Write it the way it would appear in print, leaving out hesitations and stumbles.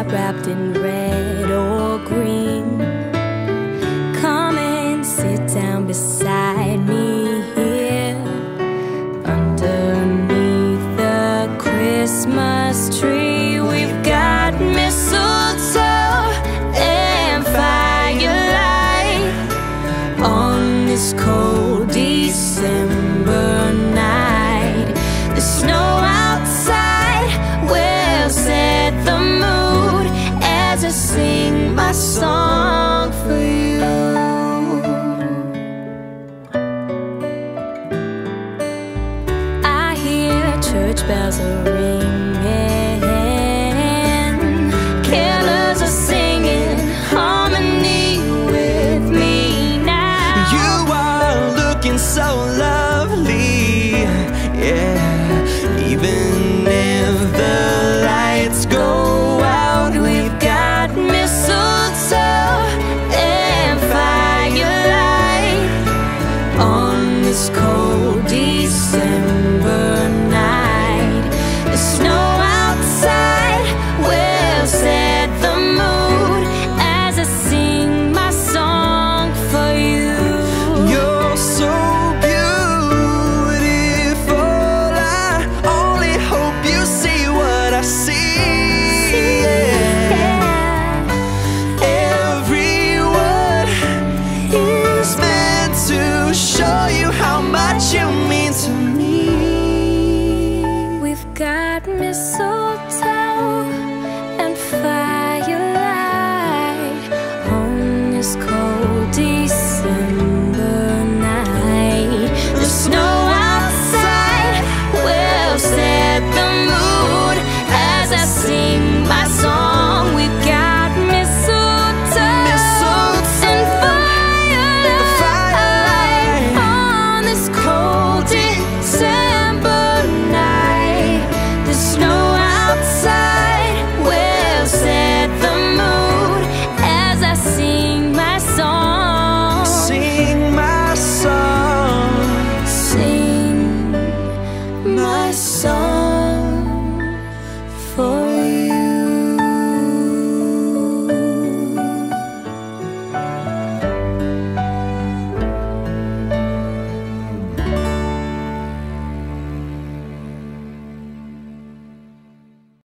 not wrapped in red or green. Come and sit down beside me here underneath the Christmas tree. We've got mistletoe and firelight on this cold December night. The snow outside will set the mood as I sing my song for you. I hear church bells are ringing, carolers are singing harmony with me now. You are looking so lovely, yeah. Even if the lights go out, we've got mistletoe and firelight on this cold December night. The snow outside will set the mood as I sing my song for you. You're so beautiful, I only hope you see what I see. Every word is meant to show you how much you